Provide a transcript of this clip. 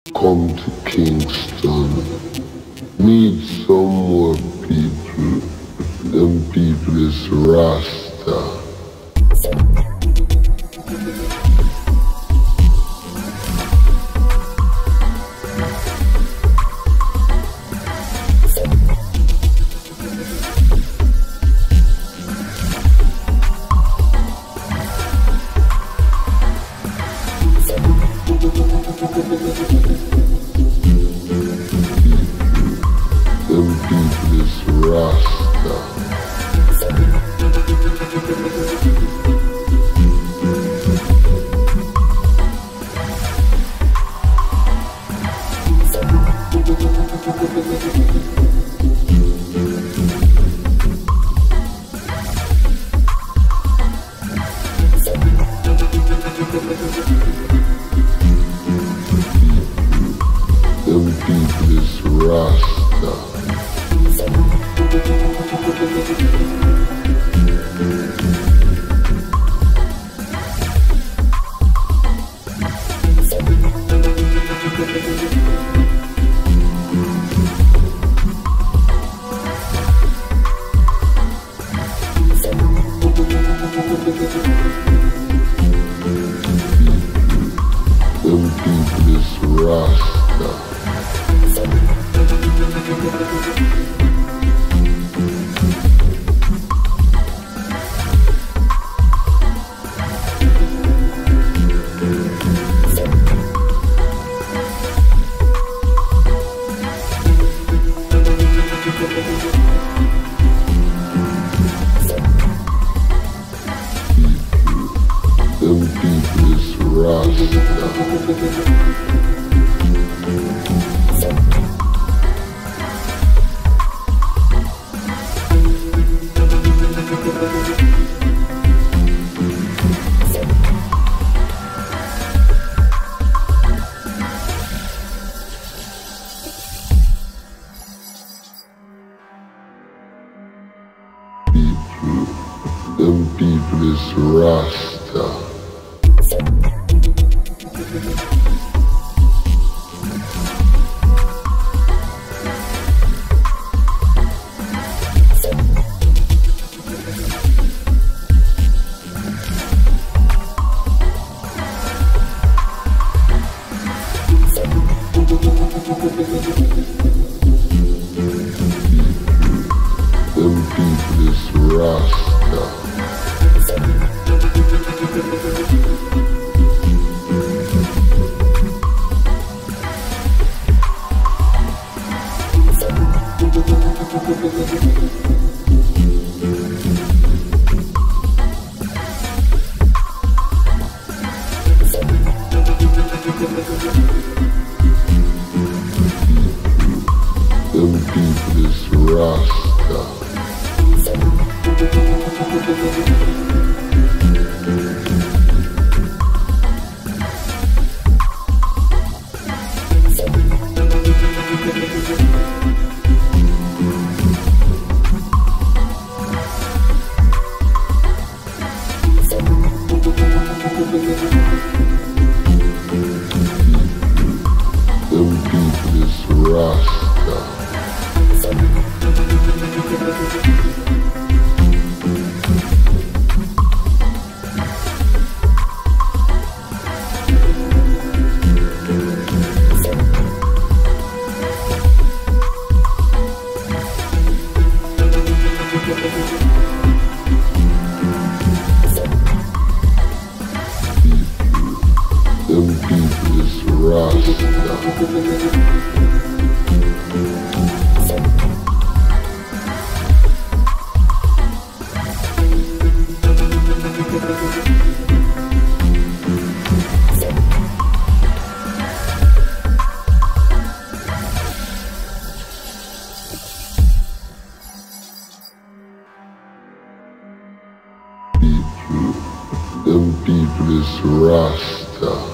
Come to Kingston, meet some more people. Them people is Rasta. Them people is Rasta. Them people is Rasta. Them people is Rasta. Them people is Rasta. Them people is Rasta. Them people is Rasta. Them people is Rasta. Them people is Rasta. Them people is Rasta. Them people is Rasta.